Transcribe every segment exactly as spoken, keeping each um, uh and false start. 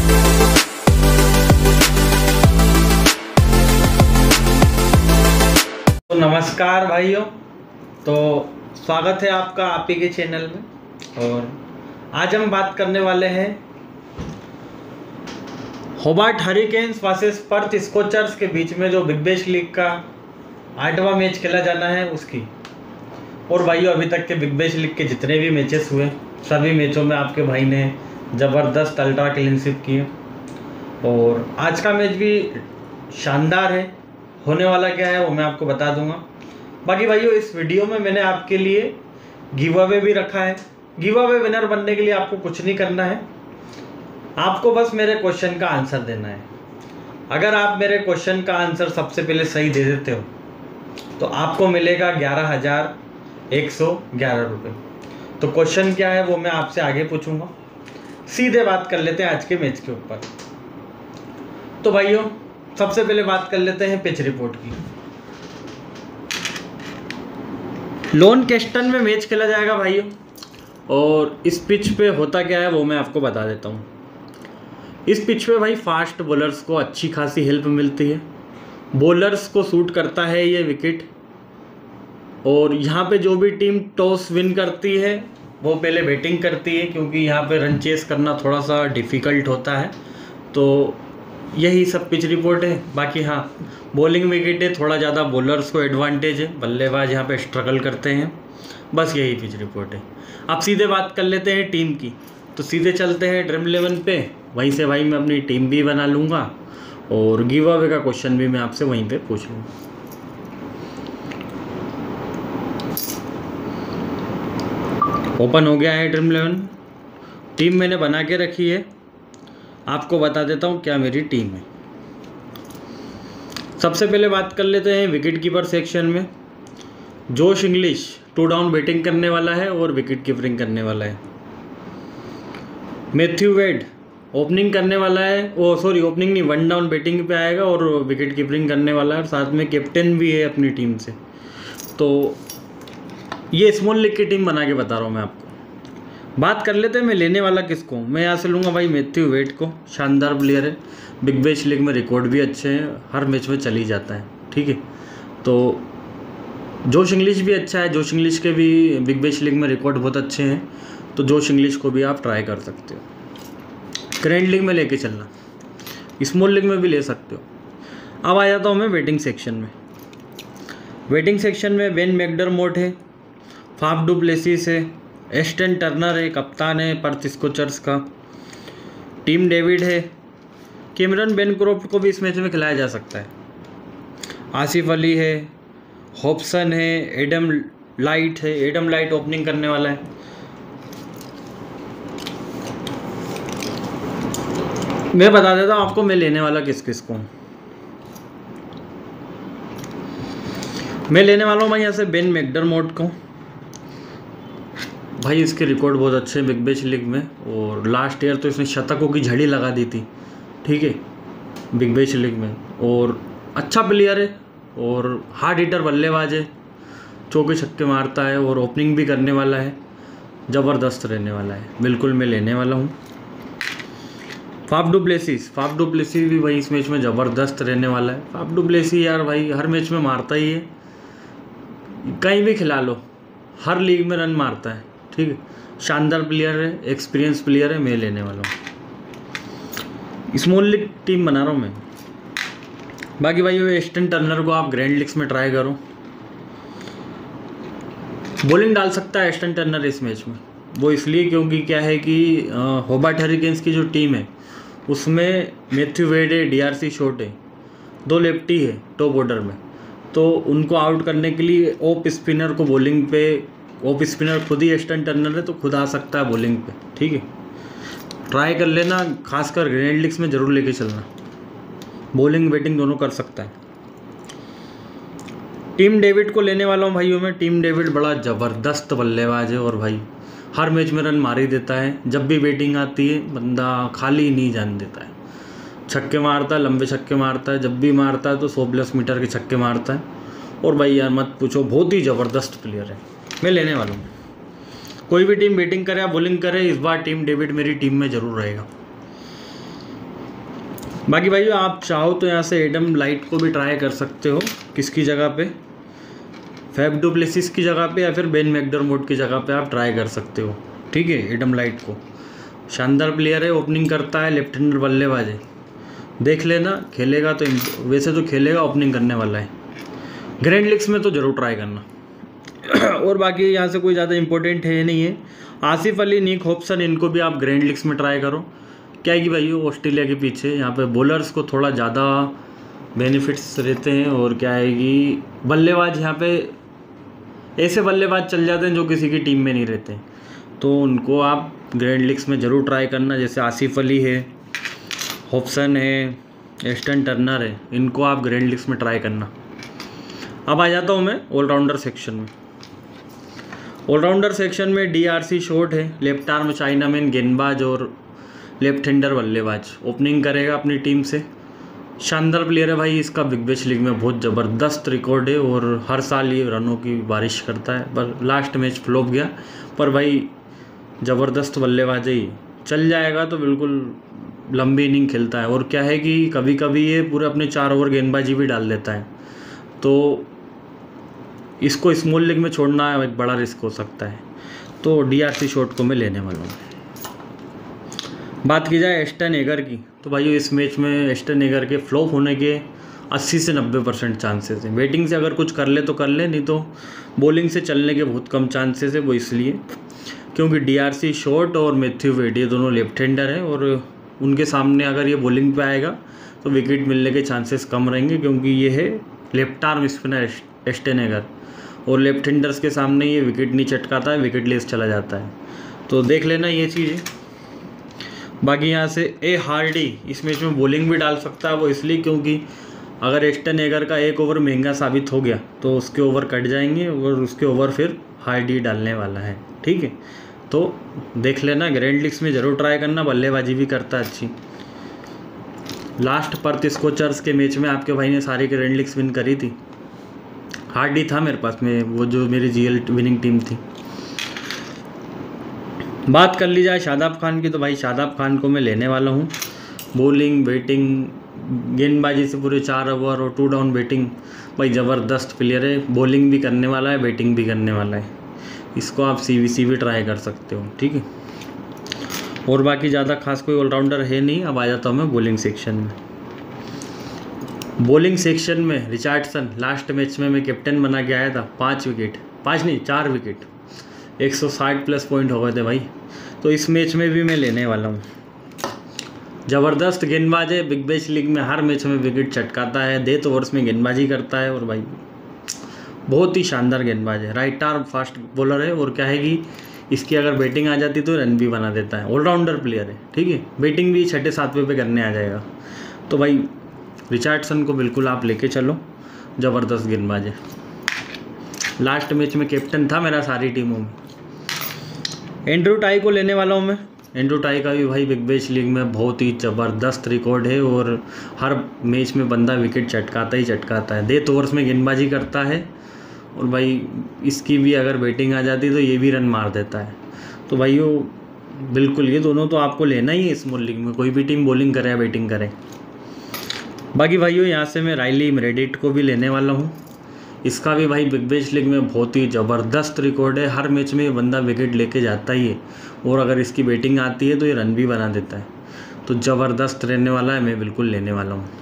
तो नमस्कार भाइयों, तो स्वागत है आपका आप ही के चैनल में। और आज हम बात करने वाले हैं Hobart Hurricanes versus Perth Scorchers के बीच में जो बिग बैश लीग का आठवां मैच खेला जाना है उसकी। और भाइयों, अभी तक के बिग बैश लीग के जितने भी मैचेस हुए सभी मैचों में आपके भाई ने ज़बरदस्त अल्ट्रा क्लीनशिप किए और आज का मैच भी शानदार है। होने वाला क्या है वो मैं आपको बता दूंगा। बाकी भाइयों, इस वीडियो में मैंने आपके लिए गिव अवे भी रखा है। गिव अवे विनर बनने के लिए आपको कुछ नहीं करना है, आपको बस मेरे क्वेश्चन का आंसर देना है। अगर आप मेरे क्वेश्चन का आंसर सबसे पहले सही दे देते हो तो आपको मिलेगा ग्यारह हज़ार एक सौ ग्यारह रुपये। तो क्वेश्चन क्या है वो मैं आपसे आगे पूछूंगा। सीधे बात कर लेते हैं आज के मैच के ऊपर। तो भाइयों, सबसे पहले बात कर लेते हैं पिच रिपोर्ट की। लॉनकेस्टन में मैच खेला जाएगा भाइयों, और इस पिच पे होता क्या है वो मैं आपको बता देता हूँ। इस पिच पे भाई फास्ट बॉलर्स को अच्छी खासी हेल्प मिलती है। बॉलर्स को सूट करता है ये विकेट, और यहाँ पे जो भी टीम टॉस विन करती है वो पहले बैटिंग करती है, क्योंकि यहाँ पे रन चेस करना थोड़ा सा डिफ़िकल्ट होता है। तो यही सब पिच रिपोर्ट है। बाकी हाँ, बॉलिंग विकेट है, थोड़ा ज़्यादा बॉलर्स को एडवांटेज है, बल्लेबाज यहाँ पे स्ट्रगल करते हैं। बस यही पिच रिपोर्ट है। अब सीधे बात कर लेते हैं टीम की। तो सीधे चलते हैं ड्रीम इलेवन पे, वहीं से भाई मैं अपनी टीम भी बना लूँगा और गिव अवे का क्वेश्चन भी मैं आपसे वहीं पे पूछ लूँगा। ओपन हो गया है ड्रीम इलेवन, टीम मैंने बना के रखी है। आपको बता देता हूँ क्या मेरी टीम है। सबसे पहले बात कर लेते हैं विकेट कीपर सेक्शन में। जोश इंग्लिश टू डाउन बैटिंग करने वाला है और विकेट कीपरिंग करने वाला है। मैथ्यू वेड ओपनिंग करने वाला है, ओ सॉरी ओपनिंग नहीं, वन डाउन बैटिंग पे आएगा और विकेट कीपरिंग करने वाला है, और साथ में कैप्टन भी है अपनी टीम से। तो ये स्मॉल लीग की टीम बना के बता रहा हूँ मैं आपको। बात कर लेते हैं मैं लेने वाला किसको। मैं यहाँ से लूँगा भाई मैथ्यू वेड को। शानदार प्लेयर है, बिग बैश लीग में रिकॉर्ड भी अच्छे हैं, हर मैच में चली जाता है। ठीक है, तो जोश इंग्लिश भी अच्छा है, जोश इंग्लिश के भी बिग बैश लीग में रिकॉर्ड बहुत अच्छे हैं, तो जोश इंग्लिश को भी आप ट्राई कर सकते हो। ग्रैंड लीग में लेके चलना, स्मॉल लीग में भी ले सकते हो। अब आ जाता हूँ मैं वेटिंग सेक्शन में। वेटिंग सेक्शन में बेन मैकडरमोट है, फाफ डू प्लेसिस है, एस्टन टर्नर है, कप्तान है पर्थ स्कोचर्स का, टीम डेविड है, कैमरन बेनक्रॉफ्ट को भी इस मैच में खिलाया जा सकता है, आसिफ अली है, हॉब्सन है, एडम लाइट है, एडम लाइट ओपनिंग करने वाला है। मैं बता देता हूँ आपको मैं लेने वाला किस किस को। मैं लेने वाला हूँ भाई यहाँ से बेन मैकडरमोट को। भाई इसके रिकॉर्ड बहुत अच्छे हैं बिग बैश लीग में, और लास्ट ईयर तो इसने शतकों की झड़ी लगा दी थी। ठीक है, बिग बैश लीग में, और अच्छा प्लेयर है और हार्ड हिटर बल्लेबाज है, चौके छक्के मारता है और ओपनिंग भी करने वाला है, ज़बरदस्त रहने वाला है। बिल्कुल मैं लेने वाला हूँ। Faf du Plessis Faf du Plessis भी भाई इस मैच में ज़बरदस्त रहने वाला है। फाफ डू प्लेसिस यार भाई हर मैच में मारता ही है, कहीं भी खिला लो, हर लीग में रन मारता है। ठीक है, शानदार प्लेयर है, एक्सपीरियंस प्लेयर है, मैं लेने वाला हूँ। स्मॉल लीग टीम बना रहा हूँ मैं। बाकी भाई एस्टन टर्नर को आप ग्रैंड लीग्स में ट्राई करो, बॉलिंग डाल सकता है एस्टन टर्नर इस मैच में। वो इसलिए क्योंकि क्या है कि होबार्ट हरिकेन्स की जो टीम है उसमें मैथ्यू वेड है, डीआरसी शॉर्ट है, दो लेफ्टी है टॉप ऑर्डर में, तो उनको आउट करने के लिए ऑफ स्पिनर को बॉलिंग पे, ऑफ स्पिनर खुद ही एस्टन टर्नर है तो खुद आ सकता है बॉलिंग पे। ठीक है, ट्राई कर लेना, खासकर ग्रैंड लीग्स में ज़रूर लेके चलना, बॉलिंग बैटिंग दोनों कर सकता है। टीम डेविड को लेने वाला हूँ भाइयों में। टीम डेविड बड़ा ज़बरदस्त बल्लेबाज है और भाई हर मैच में रन मार ही देता है। जब भी बैटिंग आती है बंदा खाली नहीं जाने देता है, छक्के मारता है, लंबे छक्के मारता है, जब भी मारता है तो सौ प्लस मीटर के छक्के मारता है। और भाई यार मत पूछो, बहुत ही ज़बरदस्त प्लेयर है, मैं लेने वाला हूँ। कोई भी टीम बैटिंग करे या बॉलिंग करे, इस बार टीम डेविड मेरी टीम में ज़रूर रहेगा। बाकी भाई आप चाहो तो यहाँ से एडम लाइट को भी ट्राई कर सकते हो, किसकी जगह पे, फैफ डु प्लेसिस की जगह पे या फिर बेन मैकडरमोट की जगह पे आप ट्राई कर सकते हो, ठीक है। एडम लाइट को शानदार प्लेयर है, ओपनिंग करता है, लेफ्ट हैंडर बल्लेबाज है, देख लेना। खेलेगा तो वैसे तो खेलेगा, ओपनिंग करने वाला है, ग्रैंड लीग्स में तो ज़रूर ट्राई करना। और बाकी यहाँ से कोई ज़्यादा इंपॉर्टेंट है नहीं है। आसिफ अली, निक हॉब्सन, इनको भी आप ग्रैंड लीग्स में ट्राई करो। क्या है कि भाई ऑस्ट्रेलिया के पीछे यहाँ पे बॉलर्स को थोड़ा ज़्यादा बेनिफिट्स रहते हैं, और क्या है कि बल्लेबाज यहाँ पे ऐसे बल्लेबाज चल जाते हैं जो किसी की टीम में नहीं रहते, तो उनको आप ग्रैंड लीग्स में ज़रूर ट्राई करना। जैसे आसिफ अली है, हॉब्सन है, एस्टन टर्नर है, इनको आप ग्रैंड लीग्स में ट्राई करना। अब आ जाता हूँ मैं ऑलराउंडर सेक्शन में। ऑलराउंडर सेक्शन में डीआरसी शॉर्ट है, लेफ्ट आर्म चाइनामैन गेंदबाज और लेफ्ट हैंडर बल्लेबाज, ओपनिंग करेगा अपनी टीम से। शानदार प्लेयर है भाई, इसका बिग बैश लीग में बहुत ज़बरदस्त रिकॉर्ड है और हर साल ये रनों की बारिश करता है, पर लास्ट मैच फ्लॉप गया, पर भाई ज़बरदस्त बल्लेबाज है, चल जाएगा तो बिल्कुल लंबी इनिंग खेलता है। और क्या है कि कभी कभी ये पूरे अपने चार ओवर गेंदबाजी भी डाल देता है, तो इसको स्मॉल लीग में छोड़ना एक बड़ा रिस्क हो सकता है, तो डीआरसी शॉट को मैं लेने वाला हूँ। बात की जाए एस्टन एगर की, तो भाई इस मैच में एस्टन एगर के फ्लॉप होने के अस्सी से नब्बे परसेंट चांसेस हैं। बैटिंग से अगर कुछ कर ले तो कर ले, नहीं तो बॉलिंग से चलने के बहुत कम चांसेस है। वो इसलिए क्योंकि डीआरसी शॉर्ट और मैथ्यू वेड ये दोनों लेफ्ट हैंडर हैं, और उनके सामने अगर ये बॉलिंग पे आएगा तो विकेट मिलने के चांसेस कम रहेंगे, क्योंकि ये है left arm spinner Ashton Agar, और लेफ्ट हैंडर्स के सामने ये विकेट नहीं चटकाता है, विकेट लेस चला जाता है, तो देख लेना ये चीज़। बाकी यहाँ से ए हार्डी इस मैच में बॉलिंग भी डाल सकता है, वो इसलिए क्योंकि अगर एस्टन एगर का एक ओवर महंगा साबित हो गया तो उसके ओवर कट जाएंगे, और उसके ओवर फिर हार्डी डालने वाला है, ठीक है। तो देख लेना, ग्रैंड लीग्स में ज़रूर ट्राई करना, बल्लेबाजी भी करता है अच्छी। लास्ट पर्थ स्कोचर्स के मैच में आपके भाई ने सारी ग्रैंड लीग्स विन करी थी, हार्डी था मेरे पास में, वो जो मेरी जीएल विनिंग टीम थी। बात कर ली जाए शादाब खान की, तो भाई शादाब खान को मैं लेने वाला हूँ। बॉलिंग, बैटिंग, गेंदबाजी से पूरे चार ओवर और टू डाउन बैटिंग, भाई ज़बरदस्त प्लेयर है, बॉलिंग भी करने वाला है, बैटिंग भी करने वाला है, इसको आप सीवीसी भी ट्राई कर सकते हो, ठीक है। और बाकी ज़्यादा खास कोई ऑलराउंडर है नहीं। अब आ जाता हूँ मैं बॉलिंग सेक्शन में। बॉलिंग सेक्शन में रिचर्डसन, लास्ट मैच में मैं कैप्टन बना के आया था, पाँच विकेट, पाँच नहीं चार विकेट, एक सौ साठ प्लस पॉइंट हो गए थे भाई, तो इस मैच में भी मैं लेने वाला हूँ। ज़बरदस्त गेंदबाज है, बिग बैश लीग में हर मैच में विकेट चटकाता है, डेथ ओवर्स में गेंदबाजी करता है, और भाई बहुत ही शानदार गेंदबाज है, राइट आर्म फास्ट बॉलर है, और क्या है कि इसकी अगर बैटिंग आ जाती तो रन भी बना देता है, ऑलराउंडर प्लेयर है, ठीक है। बैटिंग भी छठे सातवें पे करने आ जाएगा, तो भाई रिचर्डसन को बिल्कुल आप लेके चलो, ज़बरदस्त गेंदबाज है। लास्ट मैच में कैप्टन था मेरा सारी टीमों में। एंड्रू टाई को लेने वाला हूँ मैं। एंड्रू टाई का भी भाई बिग बैश लीग में बहुत ही ज़बरदस्त रिकॉर्ड है, और हर मैच में बंदा विकेट चटकाता ही चटकाता है, डेथ ओवर्स में गेंदबाजी करता है, और भाई इसकी भी अगर बैटिंग आ जाती तो ये भी रन मार देता है। तो भाई वो बिल्कुल ये दोनों तो आपको लेना ही है स्मॉल लीग में, कोई भी टीम बॉलिंग करे या बैटिंग करे। बाकी भाइयों यहाँ से मैं राइली मेरेडिथ को भी लेने वाला हूँ। इसका भी भाई बिग बैश लीग में बहुत ही ज़बरदस्त रिकॉर्ड है, हर मैच में ये बंदा विकेट लेके जाता ही है, और अगर इसकी बैटिंग आती है तो ये रन भी बना देता है, तो ज़बरदस्त रहने वाला है, मैं बिल्कुल लेने वाला हूँ।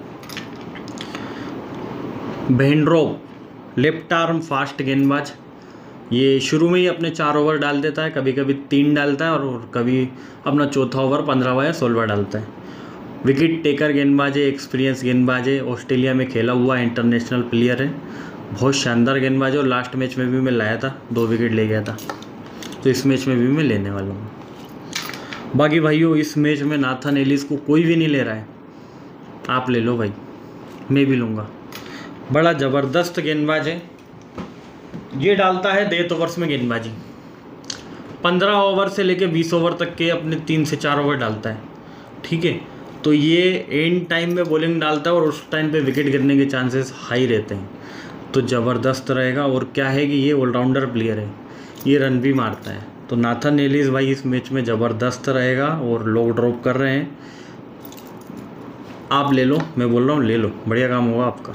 बेहनड्रोप, लेफ्ट आर्म फास्ट गेंदबाज, ये शुरू में ही अपने चार ओवर डाल देता है, कभी कभी तीन डालता है, और कभी अपना चौथा ओवर पंद्रहवा या सोलहवा डालता है। विकेट टेकर गेंदबाज है, एक्सपीरियंस गेंदबाज है, ऑस्ट्रेलिया में खेला हुआ इंटरनेशनल प्लेयर है, बहुत शानदार गेंदबाज है, और लास्ट मैच में भी मैं लाया था, दो विकेट ले गया था, तो इस मैच में भी मैं लेने वाला हूँ। बाकी भाइयों इस मैच में नाथन एलिस को कोई भी नहीं ले रहा है, आप ले लो भाई, मैं भी लूँगा, बड़ा ज़बरदस्त गेंदबाज है, ये डालता है डेथ ओवर्स में गेंदबाजी, पंद्रह ओवर से लेके बीस ओवर तक के अपने तीन से चार ओवर डालता है, ठीक है। तो ये एंड टाइम में बॉलिंग डालता है, और उस टाइम पे विकेट गिरने के चांसेस हाई रहते हैं, तो ज़बरदस्त रहेगा। और क्या है कि ये ऑलराउंडर प्लेयर है, ये रन भी मारता है, तो नाथन एलिस भाई इस मैच में ज़बरदस्त रहेगा, और लोग ड्रॉप कर रहे हैं, आप ले लो, मैं बोल रहा हूँ ले लो, बढ़िया काम होगा आपका।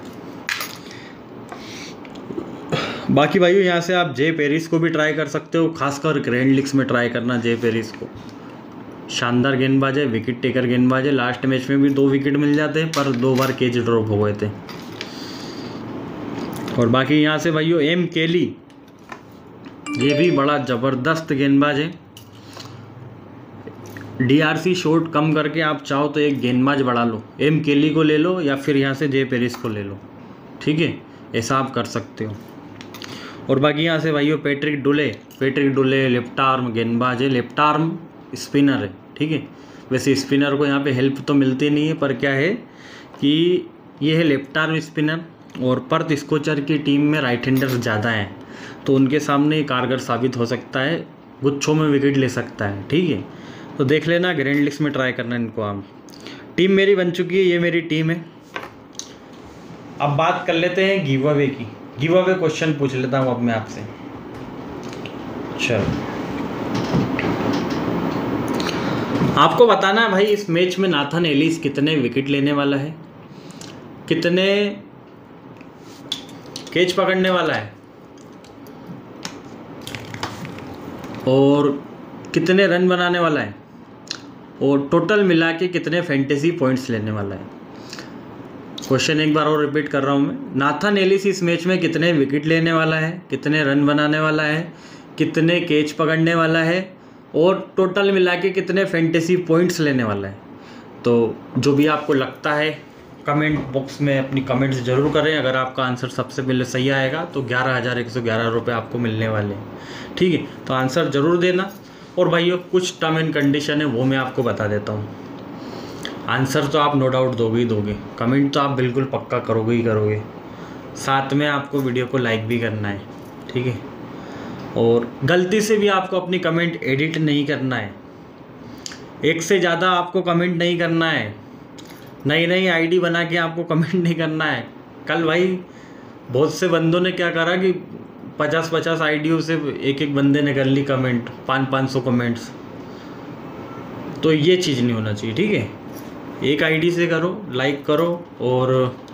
बाकी भाइयों यहाँ से आप जे पेरिस को भी ट्राई कर सकते हो, खासकर ग्रैंड लीग्स में ट्राई करना जे पेरिस को। शानदार गेंदबाज है, विकेट टेकर गेंदबाज है। लास्ट मैच में भी दो विकेट मिल जाते हैं पर दो बार कैच ड्रॉप हो गए थे। और बाकी यहाँ से भाइयों एम केली, ये भी बड़ा ज़बरदस्त गेंदबाज है। डीआरसी शॉट कम करके आप चाहो तो एक गेंदबाज बढ़ा लो, एम केली को ले लो या फिर यहाँ से जे पेरिस को ले लो, ठीक है, ऐसा आप कर सकते हो। और बाकी यहाँ से भाइयों Patrick Dooley, Patrick Dooley left arm गेंदबाज है, लेफ्ट आर्म स्पिनर है, ठीक है। वैसे स्पिनर को यहाँ पे हेल्प तो मिलती नहीं है, पर क्या है कि ये है लेफ्ट आर्म स्पिनर और पर्थ स्कोचर की टीम में राइट हैंडर्स ज़्यादा हैं, तो उनके सामने कारगर साबित हो सकता है, गुच्छों में विकेट ले सकता है, ठीक है। तो देख लेना, ग्रैंड लीग्स में ट्राई करना इनको आप। टीम मेरी बन चुकी है, ये मेरी टीम है। अब बात कर लेते हैं गिव अवे की। गिव अवे क्वेश्चन पूछ लेता हूँ अब मैं आपसे। चलो, आपको बताना है भाई इस मैच में नाथन एलिस कितने विकेट लेने वाला है, कितने कैच पकड़ने वाला है और कितने रन बनाने वाला है और टोटल मिला के कितने फैंटेसी पॉइंट्स लेने वाला है। क्वेश्चन एक बार और रिपीट कर रहा हूँ मैं, नाथन एलिस इस मैच में कितने विकेट लेने वाला है, कितने रन बनाने वाला है, कितने कैच पकड़ने वाला है और टोटल मिला के कितने फैंटेसी पॉइंट्स लेने वाला है। तो जो भी आपको लगता है कमेंट बॉक्स में अपनी कमेंट्स ज़रूर करें। अगर आपका आंसर सबसे पहले सही आएगा तो ग्यारह हज़ार एक सौ ग्यारह रुपये आपको मिलने वाले हैं, ठीक है। तो आंसर ज़रूर देना। और भाइयों कुछ टर्म एंड कंडीशन है वो मैं आपको बता देता हूँ। आंसर तो आप नो डाउट दोगे ही दोगे, कमेंट तो आप बिल्कुल पक्का करोगे ही करोगे, साथ में आपको वीडियो को लाइक भी करना है, ठीक है। और गलती से भी आपको अपनी कमेंट एडिट नहीं करना है, एक से ज़्यादा आपको कमेंट नहीं करना है, नई नई आईडी बना के आपको कमेंट नहीं करना है। कल भाई बहुत से बंदों ने क्या करा कि पचास पचास आईडियों से एक एक बंदे ने कर ली कमेंट, पाँच पाँच सौ कमेंट्स, तो ये चीज़ नहीं होना चाहिए, ठीक है। एक आईडी से करो, लाइक करो और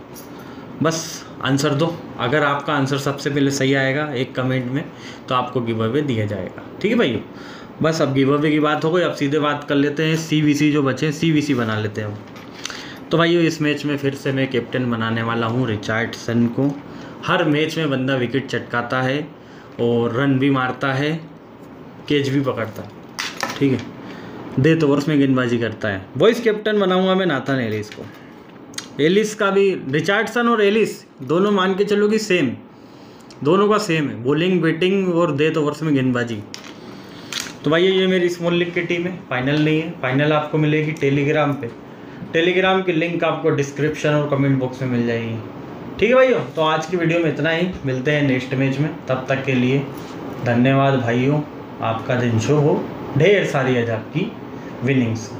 बस आंसर दो। अगर आपका आंसर सबसे पहले सही आएगा एक कमेंट में तो आपको गिव अवे दिया जाएगा, ठीक है भाइयों। बस अब गिव अवे की बात हो गई, अब सीधे बात कर लेते हैं सीवीसी जो बचे, सीवीसी बना लेते हैं। तो भाइयों इस मैच में फिर से मैं कैप्टन बनाने वाला हूँ रिचर्डसन को। हर मैच में बंदा विकेट चटकाता है और रन भी मारता है, कैच भी पकड़ता है, ठीक है, डेथ ओवर्स में गेंदबाजी करता है। वॉइस कैप्टन बनाऊंगा मैं नाथन एलिस को। एलिस का भी, रिचर्डसन और एलिस दोनों मान के चलो कि सेम, दोनों का सेम है, बॉलिंग बैटिंग और डेथ ओवर्स में गेंदबाजी। तो भाई ये मेरी स्मॉल लीग की टीम है, फाइनल नहीं है, फाइनल आपको मिलेगी टेलीग्राम पे। टेलीग्राम की लिंक आपको डिस्क्रिप्शन और कमेंट बॉक्स में मिल जाएगी, ठीक है भाइयों। तो आज की वीडियो में इतना ही, मिलते हैं नेक्स्ट मैच में, तब तक के लिए धन्यवाद भाइयों। आपका दिन शुभ हो, ढेर सारी आज आपकी विनिंग्स।